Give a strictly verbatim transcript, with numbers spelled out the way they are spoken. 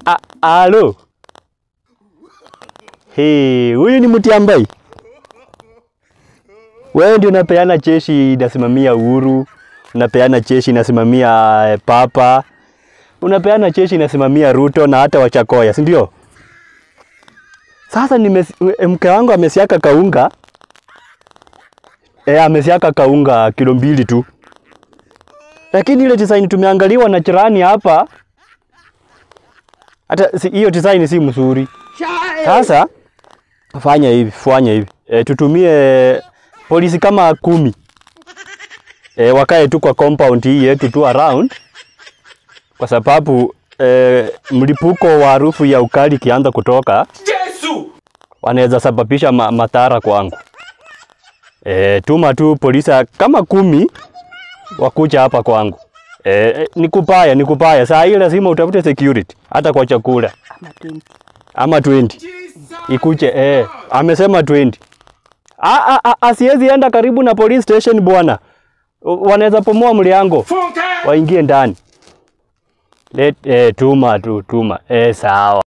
Halo. Hey, huyu ni Mutiambai. Wewe ndio unapeana jeshi inasimamia uhuru, unapeana jeshi inasimamia eh, papa, unapeana jeshi inasimamia Ruto na hata Wachakoya, si ndio? Sasa nime mke wangu amesiaka kaunga. Eh, amesiaka kaunga kilo mbili tu. Lakini ile design tumeangaliwa na jirani hapa, hata hiyo si, design si mzuri. Sasa fanya hivi, fanya hivi. E, tutumie polisi kama kumi. E, wakae tu kwa compound hii yetu tu around. Kwa sababu e, mlipuko wa harufu ya ukali kianza kutoka, Yesu, wanaweza sababisha ma madhara kwangu. E, tuma tu polisi kama kumi wakuja hapa kwangu. Eh, ni kubaya, ni kubaya. Saa hii lazima utafute security hata kwa chakula. Ama twenty. Ama twenty. Ikuje eh, amesema twenty. Ah ah asiwezi enda karibu na police station bwana. Wanaweza pomoa mliango. Waingie ndani. Let eh, tuma tu, tuma. Eh, sawa.